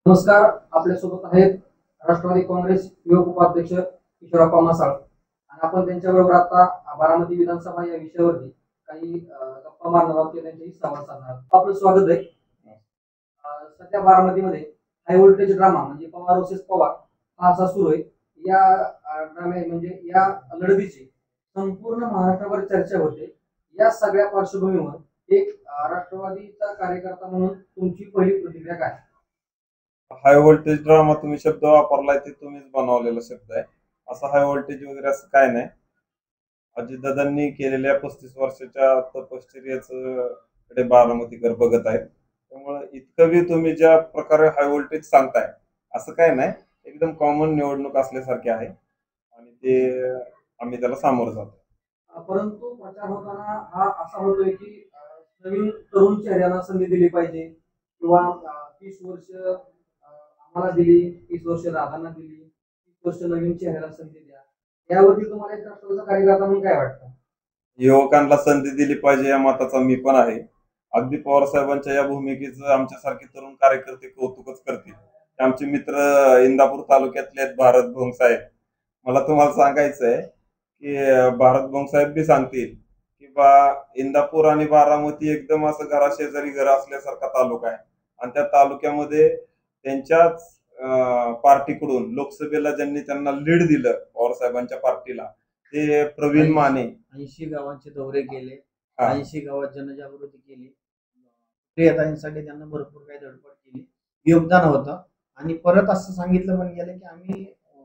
नमस्कार. आपल्यासोबत आहेत राष्ट्रवादी काँग्रेस युवक उपाध्यक्ष किशोरप्पा मासाळ आणि आपण त्यांच्याबरोबर आता बारामती विधानसभा या विषयावरती काही गप्पा मारणार आहोत किंवा त्यांच्याशी संवाद साधणार आहोत. आपलं स्वागत आहे. सध्या बारामतीमध्ये हाय व्होल्टेज ड्रामा म्हणजे पवार वर्सेस पवार हा असा सुरू आहे. या ड्रामे म्हणजे या लढतीची संपूर्ण महाराष्ट्रावर चर्चा होते. या सगळ्या पार्श्वभूमीवर एक राष्ट्रवादीचा कार्यकर्ता म्हणून तुमची पहिली प्रतिक्रिया काय? हाय व्होल्टेज ड्रामा तुम्ही शब्द वापरलाय ते तुम्हीच बनवलेला शब्द आहे. असा हाय व्होल्टेज वगैरे असं काय नाही. अजितदादांनी केलेल्या 35 वर्षाच्या तपश्चर्याकडे बारामतीकर बघत आहेत. त्यामुळे इतकं बी तुम्ही ज्या प्रकारे हाय व्होल्टेज सांगताय असं काय नाही. एकदम कॉमन निवडणूक असल्यासारखी आहे आणि ते आम्ही त्याला सामोरं जातो. परंतु प्रचार होताना हा असा होतोय की नवीन तरुण चेहऱ्यांना संधी दिली पाहिजे किंवा 30 वर्ष आम्हाला दिली, 30 वर्ष दादांना दिली, 30 वर्ष नवीन चेहऱ्याला संधी द्या. यावरती तुम्हाला एक राष्ट्रवादीचा कार्यकर्ता म्हणून काय वाटतं? युवकांना संधी दिली पाहिजे या मताचा मी पण आहे. अगदी पवार साहेबांच्या या भूमिकेचं आमच्यासारखे तरुण कार्यकर्ते कौतुकच करतील. आमचे मित्र इंदापूर तालुक्यातले आहेत भारत भोंग साहेब. मला तुम्हाला सांगायचं आहे की भारत भोंग साहेब बी सांगतील की बा इंदापूर आणि बारामती एकदम असं घराशेजारी घर असल्यासारखा तालुका आहे आणि त्या तालुक्यामध्ये त्यांच्याच पार्टीकडून लोकसभेला ज्यांनी त्यांना लीड दिलं पवार साहेबांच्या पार्टीला ते प्रवीण माने 80 गावांचे दौरे केले, 80 गावात जनजागृती केली, प्रियतांसाठी त्यांना भरपूर काही धडपड केली, योगदान होतं. आणि परत असं सांगितलं पण गेलं की आम्ही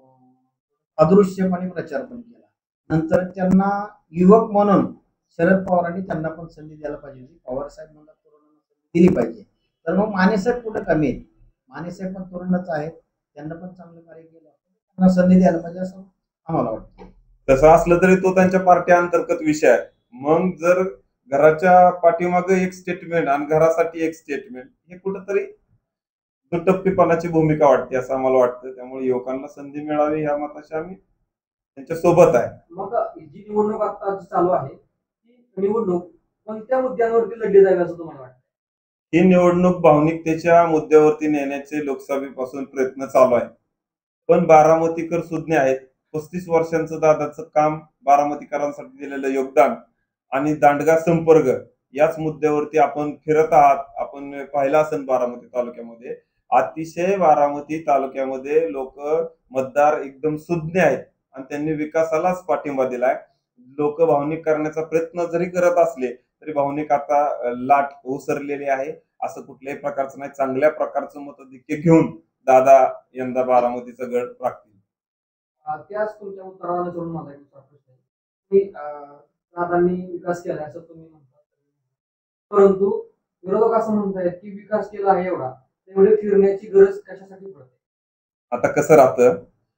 अदृश्यपणे प्रचार पण केला. नंतर त्यांना युवक म्हणून शरद पवारांनी त्यांना पण संधी द्यायला पाहिजे. पवार साहेब मला तरुणांना संधी दिली पाहिजे. तर मग मानेसाहेब कुठं कमी आहेत? मानेसाहेब पण तरुणच आहेत, त्यांना पण चांगलं कार्य केलं, त्यांना संधी द्यायला पाहिजे असं आम्हाला वाटतं. तसं असलं तरी तो त्यांच्या पार्टी अंतर्गत विषय आहे. मग जर घराच्या पाठीमागे एक स्टेटमेंट आणि घरासाठी एक स्टेटमेंट हे कुठंतरी दुटप्पीपणाची भूमिका वाटते असं आम्हाला वाटतं. त्यामुळे युवकांना संधी मिळावी ह्या मताशी आम्ही त्यांच्या सोबत आहे. मग जी निवडणूक आता चालू आहे ती निवडणूक कोणत्या मुद्द्यांवरती लढली जावी असं तुम्हाला वाटतं? ही निवडणूक भावनिकतेच्या मुद्द्यावरती नेण्याचे लोकसभेपासून प्रयत्न चालू आहे. पण बारामतीकर सुज्ञ आहेत. 35 वर्षांचं दादाचं काम, बारामतीकरांसाठी दिलेलं योगदान आणि दांडगा संपर्क याच मुद्द्यावरती आपण फिरत आहात. आपण पाहिलं असेल बारामती तालुक्यामध्ये अतिशय बारामती तालुक्यामध्ये लोक मतदार एकदम सुज्ञ आहेत आणि त्यांनी विकासालाच पाठिंबा दिलाय. लोक भावनिक करण्याचा प्रयत्न जरी करत असले तरी भावनिक आता लाट ओसरलेली आहे. असं कुठल्याही प्रकारचं नाही. चांगल्या प्रकारचं मतधिक्य घेऊन दादा यंदा बारामतीचं गड राखतील. त्याच तुमच्या उत्तरावर करून माझा एक दुसरा प्रश्न आहे की दादांनी विकास केला असं तुम्ही म्हणता, परंतु विरोधक असं म्हणतायत की विकास केला आहे एवढे फिरण्याची गरज कशासाठी पडते? आता कसं राहतं,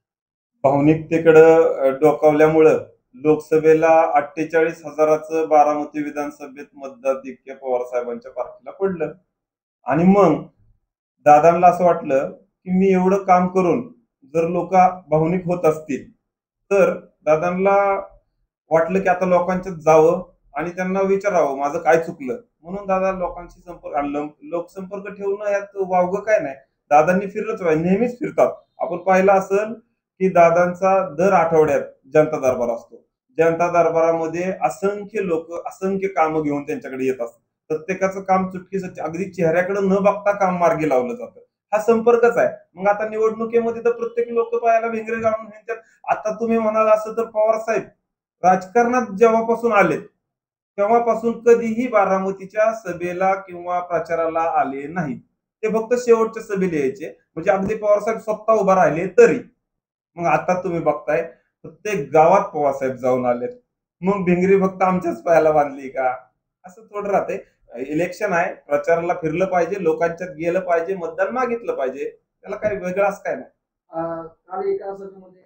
भावनिकतेकडं डोकावल्यामुळं लोकसभेला 48,000चं बारामती विधानसभेत मतदाधिक्य पवार साहेबांच्या पार्टीला पडलं आणि मग दादांना असं वाटलं की मी एवढं काम करून जर लोक भावनिक होत असतील तर दादांना वाटलं की आता लोकांच्यात जावं आणि त्यांना विचारावं माझं काय चुकलं. म्हणून दादा लोकांशी संपर्क आणलं. लोकसंपर्क ठेवणं यात वावगं काय नाही. दादांनी फिरलंच पाहिजे, नेहमीच फिरतात. आपण पाहिलं असेल की दादांचा दर आठवड्यात जनता दरबार असतो. जनता दरबारामध्ये असंख्य लोक असंख्य कामं घेऊन त्यांच्याकडे येत असतात. प्रत्येकाचं काम चुटकीचं अगदी चेहऱ्याकडे न बघता काम मार्गी लावलं जातं. हा संपर्कच आहे. मग आता निवडणुकीमध्ये तर प्रत्येक लोक पाहायला भिंगरे घालून म्हणतात. आता तुम्ही म्हणाल असं तर पवार साहेब राजकारणात जेव्हापासून आले तेव्हापासून कधीही बारामतीच्या सभेला किंवा प्रचाराला आले नाही. ते फक्त शेवटच्या सभेला यायचे. म्हणजे अगदी पवार साहेब स्वतः उभा राहिले तरी. मग आता तुम्ही बघताय प्रत्येक गावात पवार साहेब जाऊन आलेत. मग भिंगरी फक्त आमच्याच पायाला बांधली का? असं थोडं राहते. इलेक्शन आहे, प्रचाराला फिरलं पाहिजे, लोकांच्यात गेलं पाहिजे, मतदान मागितलं पाहिजे. त्याला काही वेगळं असं काय नाही. काल एका सभेमध्ये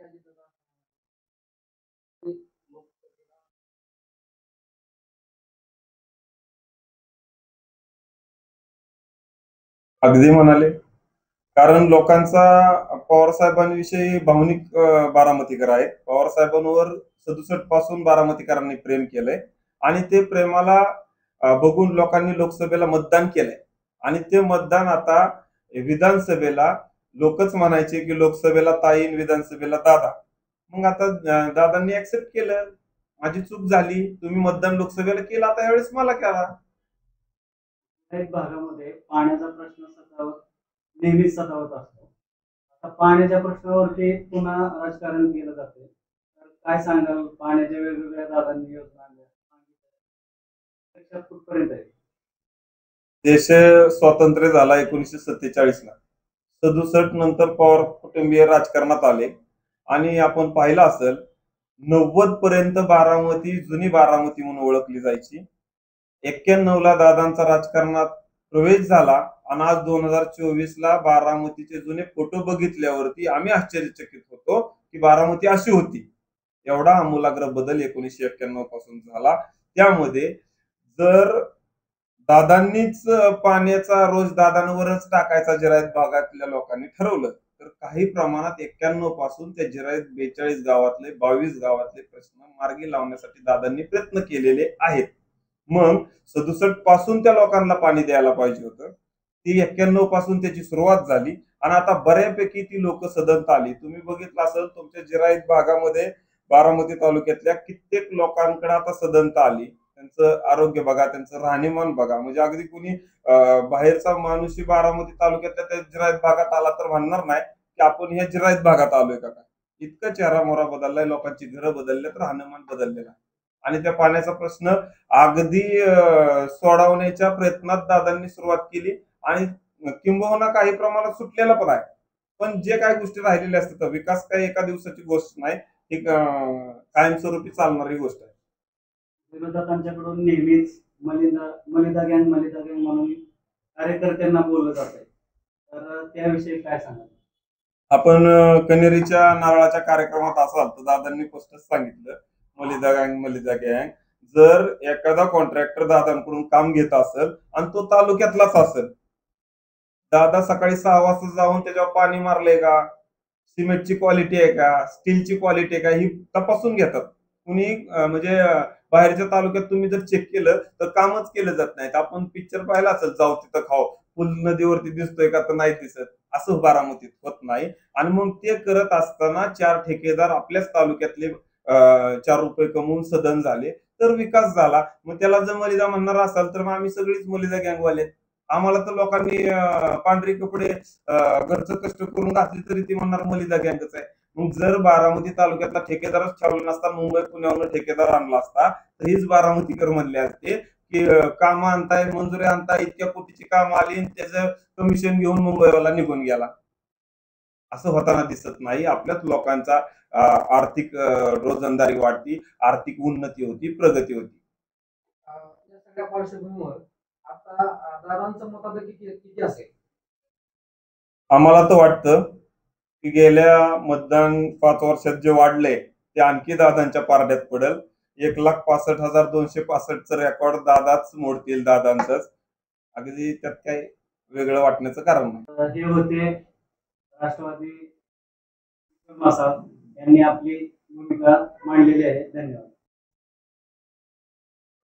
अगदी म्हणाले. कारण लोकांचा पवार साहेबांविषयी भावनिक बारामतीकर आहेत. पवार साहेबांवर 67 पासून बारामतीकरांनी प्रेम केलंय आणि ते प्रेमाला बघून लोकांनी लोकसभेला मतदान केलंय आणि ते मतदान आता विधानसभेला लोकच म्हणायचे की लोकसभेला ताई आणि विधानसभेला दादा. मग आता दादांनी ऍक्सेप्ट केलं, माझी चूक झाली, तुम्ही मतदान लोकसभेला केलं, आता यावेळेस मला करा. काही भागामध्ये पाण्याचा प्रश्न नेहमीच सतावत असतो. आता पाण्याच्या प्रश्नावरती पुन्हा राजकारण केलं जाते. तर काय सांगाल, पाण्याच्या वेगवेगळ्या दादांनी योजना आणल्या, त्याच्यात कुठपर्यंत आहे? देश स्वातंत्र्य झाला 1947 ला. 67 नंतर पवार कुटुंबीय राजकारणात आले आणि आपण पाहिलं असेल 90 पर्यंत बारामती जुनी बारामती म्हणून ओळखली जायची. 91 ला दादांचा राजकारणात प्रवेश झाला आणि आज 2024 ला बारामतीचे जुने फोटो बघितल्यावरती आम्ही आश्चर्यचकित होतो की बारामती अशी होती. एवढा आमूलाग्र बदल 1991 पासून झाला. त्यामध्ये जर दादांनीच पाण्याचा रोज दादांवरच टाकायचा जिरायत भागातल्या लोकांनी ठरवलं तर काही प्रमाणात 91 पासून त्या जिरायत 42 गावातले 22 गावातले प्रश्न मार्गी लावण्यासाठी दादांनी प्रयत्न केलेले आहेत. मग 67 पासून त्या लोकांना पाणी द्यायला पाहिजे होतं. ती 91 पासून त्याची सुरुवात झाली आणि आता बऱ्यापैकी ती लोक सदनत आली. तुम्ही बघितलं असेल तुमच्या जिरायत भागामध्ये बारामती तालुक्यातल्या कित्येक लोकांकडे आता सदनत आली. त्यांचं आरोग्य बघा, त्यांचं राहणीमान बघा. म्हणजे अगदी कुणी बाहेरचा माणूसही बारामती तालुक्यातल्या त्या जिरायत भागात आला तर म्हणणार नाही की आपण ह्या जिरायत भागात आलोय का काय. इतकं चेहरा मोहरा बदललाय, लोकांची घरं बदललेत, राहणीमान बदललेलं आहे. आणि त्या पाण्याचा प्रश्न अगदी सोडवण्याच्या प्रयत्नात दादांनी सुरुवात केली आणि किंबहुना काही प्रमाणात सुटलेला पण आहे. पण जे काही गोष्टी राहिलेल्या असतात, विकास काही एका दिवसाची गोष्ट नाही, ही कायमस्वरूपी चालणारी गोष्ट आहे. विरोधकांच्याकडून नेहमीच मलिदा गँग म्हणून कार्यकर्त्यांना बोललं जात आहे. तर त्याविषयी काय सांगाल? आपण कनेरीच्या नारळाच्या कार्यक्रमात असाल तर दादांनी स्पष्टच सांगितलं मलिदा गँग. जर एखादा कॉन्ट्रॅक्टर दादांकडून काम घेत असेल आणि तो तालुक्यातलाच असेल, दादा सकाळी 6 वाजता जाऊन त्याच्यावर पाणी मारलंय का, सिमेंटची क्वालिटी आहे का, स्टीलची क्वालिटी आहे का, ही तपासून घेतात. कुणी म्हणजे बाहेरच्या तालुक्यात तुम्ही जर चेक केलं तर कामच केलं जात नाही. आपण पिक्चर पाहिला असेल जाऊ तिथं खाऊ, पूल नदीवरती दिसतोय का तर नाही दिसत, असं बारामतीत होत नाही. आणि मग ते करत असताना 4 ठेकेदार आपल्याच तालुक्यातले 4 रुपये कमवून सदन झाले तर विकास झाला. मग त्याला जर मलिदा म्हणणार असाल तर मग आम्ही सगळीच मलिदा गँगवाले. आम्हाला तर लोकांनी पांढरे कपडे घरचं कष्ट करून घातली तरी ती म्हणणार मलिदा गँगच आहे. मग जर बारामती तालुक्यातला ठेकेदारच ठेवला नसता, मुंबई पुण्यावरून ठेकेदार आणला असता तर हीच बारामतीकर म्हणले असते की काम आणताय, मंजुरी आणताय, इतक्या कोटीची काम आली, त्याचं कमिशन घेऊन मुंबईवाला निघून गेला. असं होताना दिसत नाही. आपल्याच लोकांचा आर्थिक रोजंदारी वाढती, आर्थिक उन्नती होती, प्रगती होती. या सगळ्या पार्श्वभूमीवर आता दादांचं मताधिक्य किती असेल? आम्हाला तर वाटतं की गेल्या मतदान 5 वर्षात जे वाढले ते आणखी दादांच्या पारड्यात पडेल. 1,65,265 रेकॉर्ड दादाच मोडतील, दादांचंच. अगदी त्यात काही वेगळं वाटण्याचं कारण नाही. हे होते राष्ट्रवादी मासाळ यांनी आपली भूमिका मांडलेली आहे. धन्यवाद.